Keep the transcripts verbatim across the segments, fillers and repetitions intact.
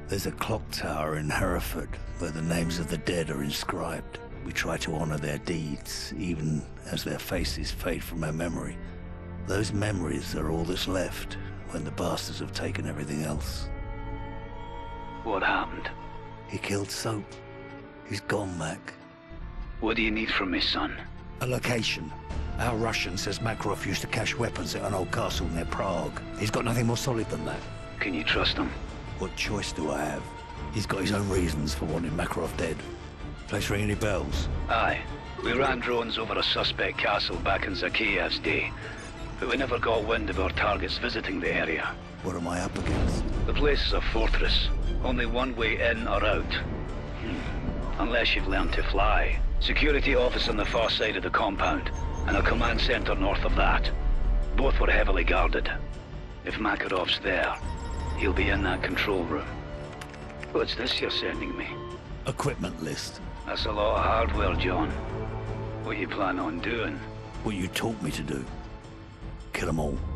There's a clock tower in Hereford where the names of the dead are inscribed. We try to honor their deeds, even as their faces fade from our memory. Those memories are all that's left when the bastards have taken everything else. What happened? He killed Soap. He's gone, Mac. What do you need from me, son? A location. Our Russian says Makarov used to cache weapons at an old castle near Prague. He's got nothing more solid than that. Can you trust him? What choice do I have? He's got his own reasons for wanting Makarov dead. Place ring any bells? Aye. We ran drones over a suspect castle back in Zakiyev's day, but we never got wind of our targets visiting the area. What am I up against? The place is a fortress. Only one way in or out. Hmm. Unless you've learned to fly. Security office on the far side of the compound, and a command center north of that. Both were heavily guarded. If Makarov's there, he'll be in that control room. What's this you're sending me? Equipment list. That's a lot of hardware, John. What you plan on doing? What you taught me to do. Kill them all.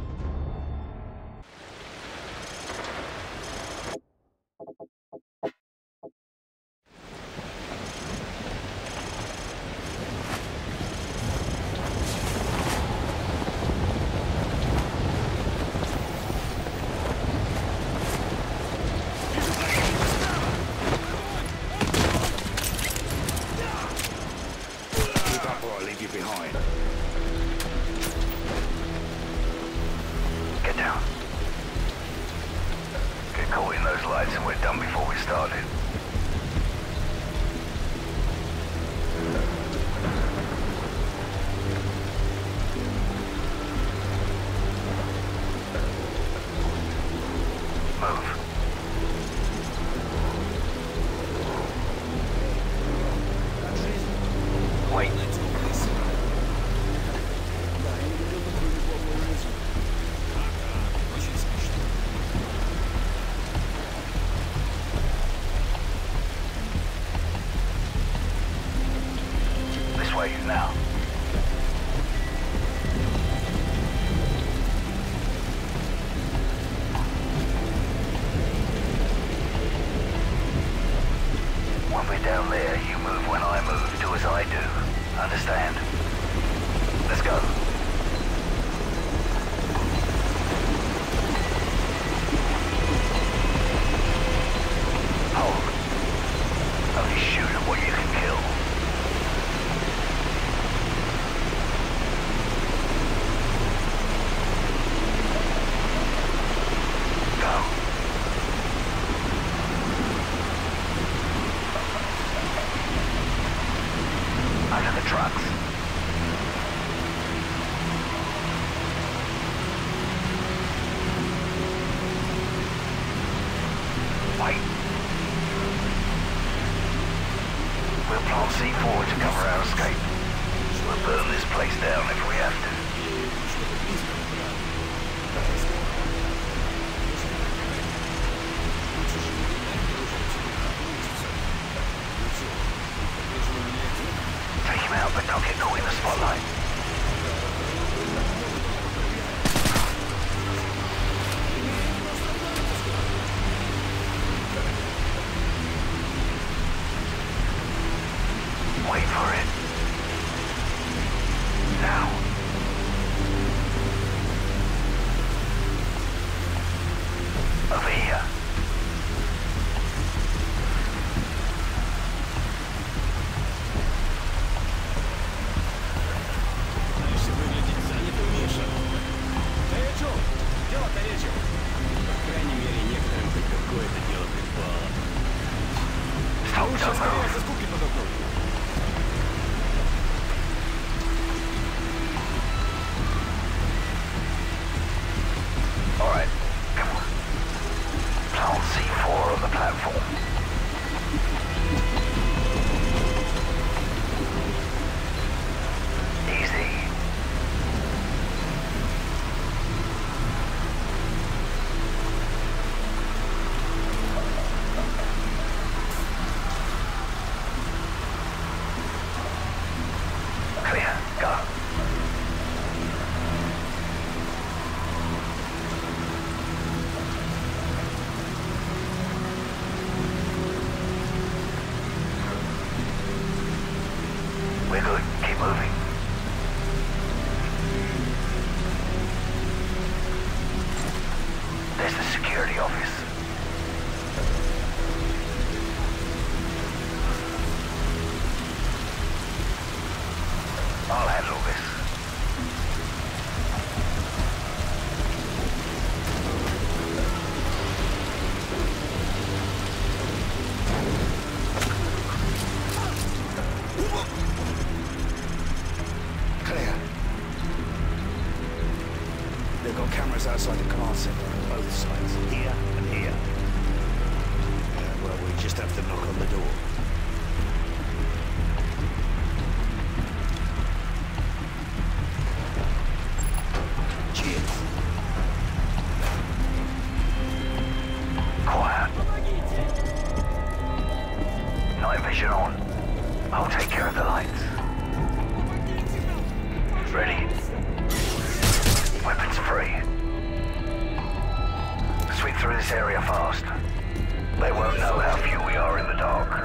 They've got cameras outside the command center on both sides, here and here. Uh, well, we just have to knock on the door. Cheers. Quiet. Night vision on. I'll take care of the lights. Ready? Weapons free. Sweep through this area fast. They won't know how few we are in the dark.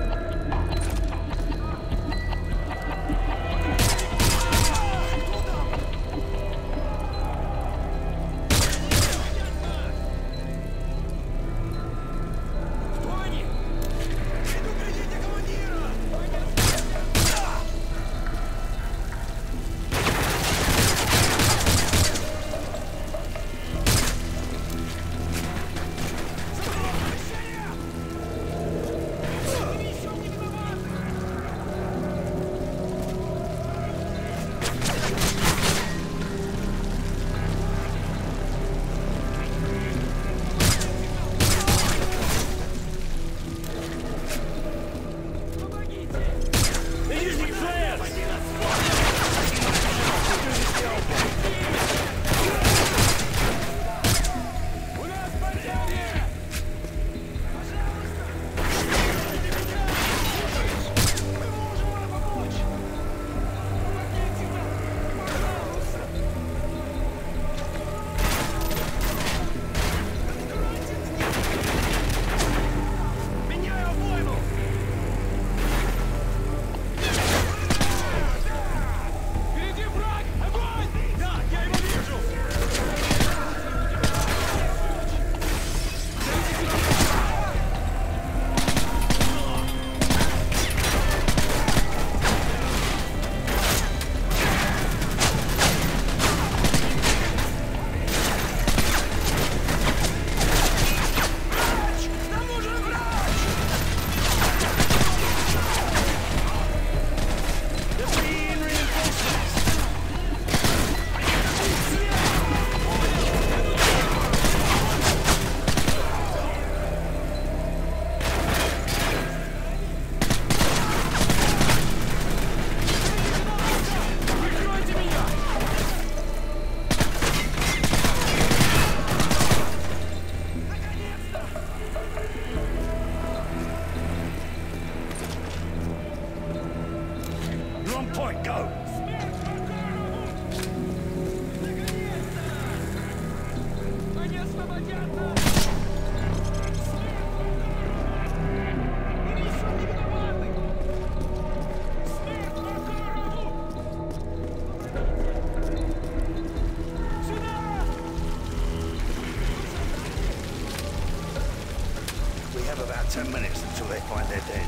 Ten minutes until they find their dead.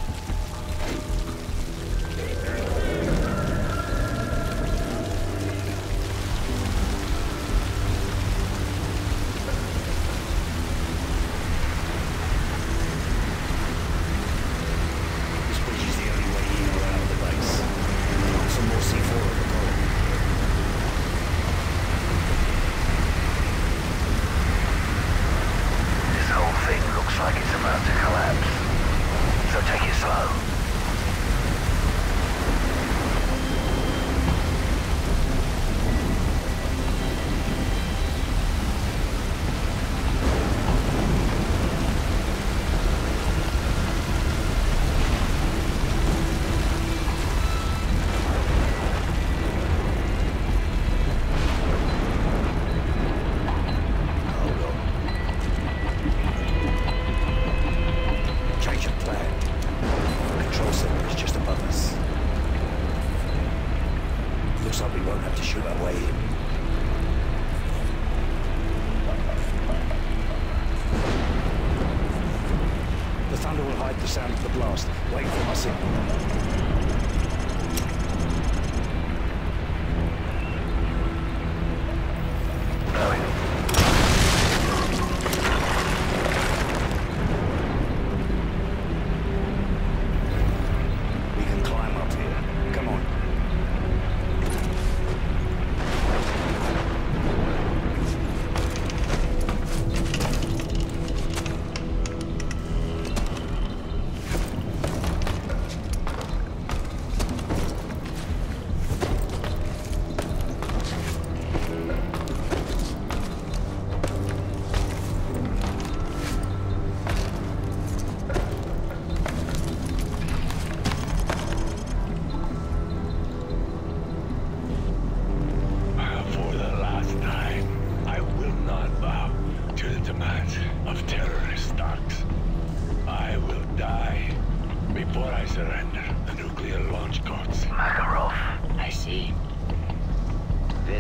This bridge is the only way in or out of the base. Some more C four at the column. This whole thing looks like it's about to collapse. So take it slow. The sound of the blast. Wait for my signal. We can climb up here. Come on.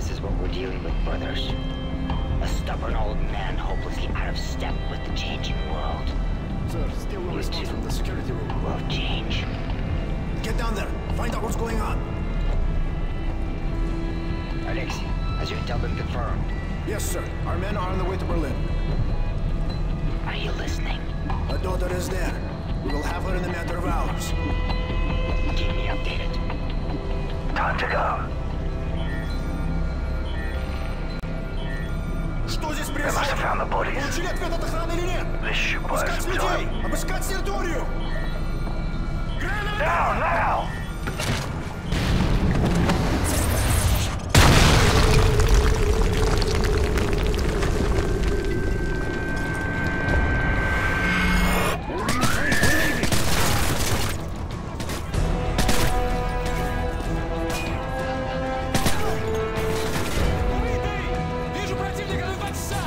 This is what we're dealing with, brothers. A stubborn old man hopelessly out of step with the changing world. Sir, still no response from the security room. Will change. Get down there. Find out what's going on. Alexei, has your intel been confirmed? Yes, sir. Our men are on the way to Berlin. Are you listening? Our daughter is there. We will have her in a matter of hours. Keep me updated. Time to go. Что здесь They must have происходит? found the bodies. Получили ответ от охраны или нет? This should buy us Обыскать some людей! time. Обыскать территорию! Now, now! Вижу противника на два часа!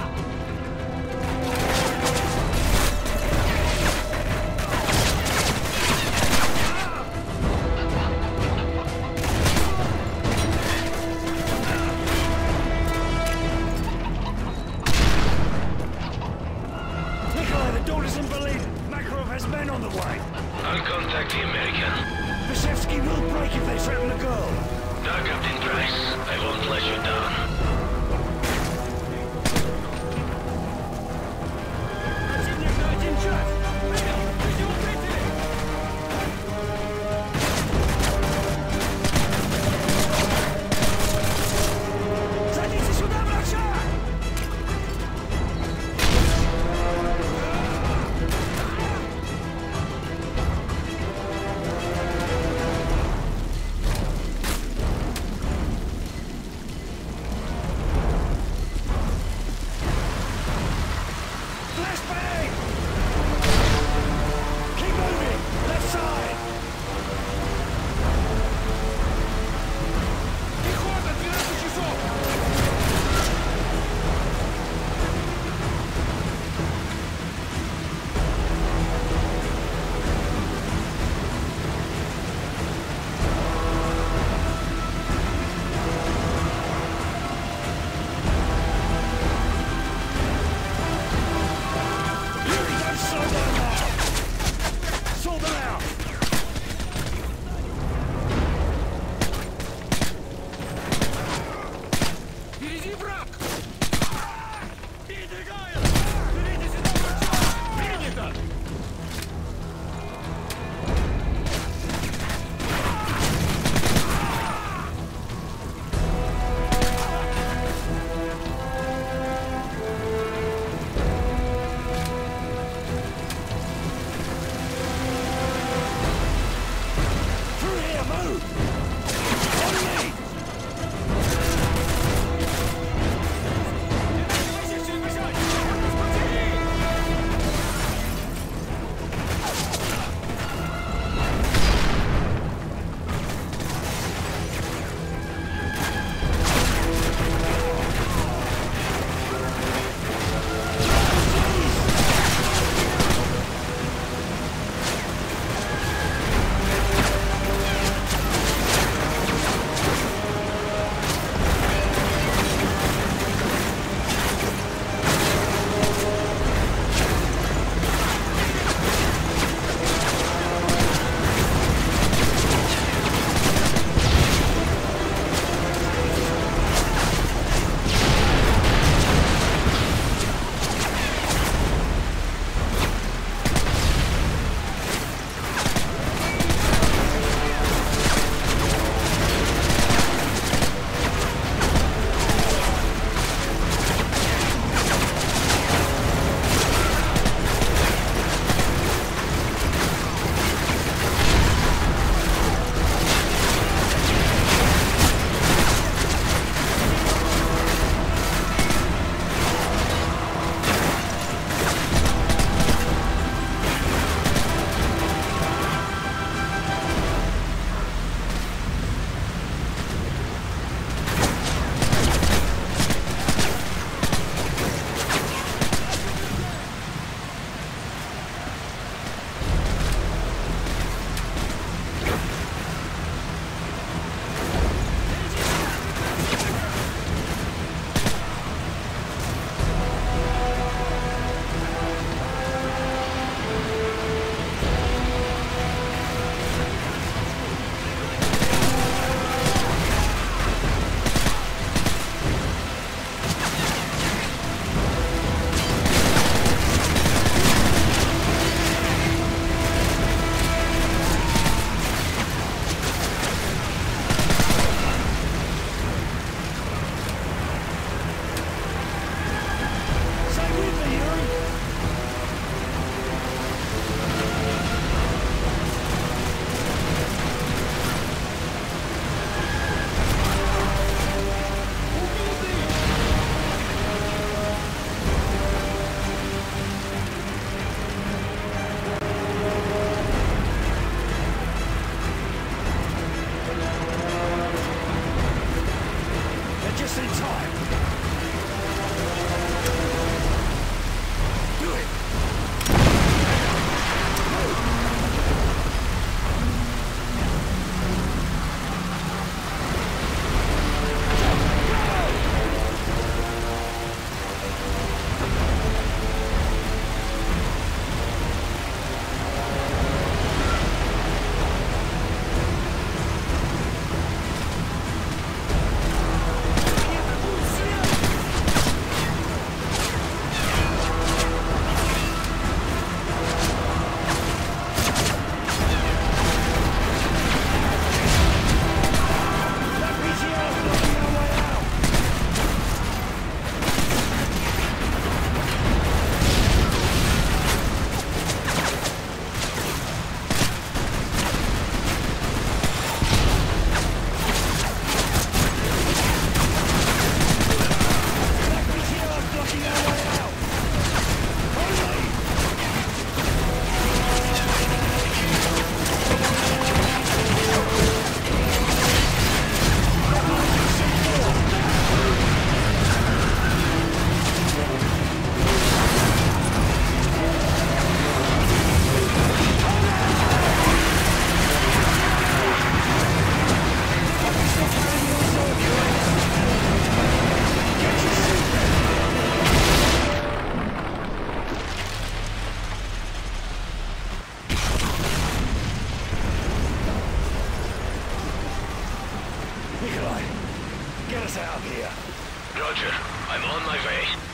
Nikolai, get us out of here. Roger. I'm on my way.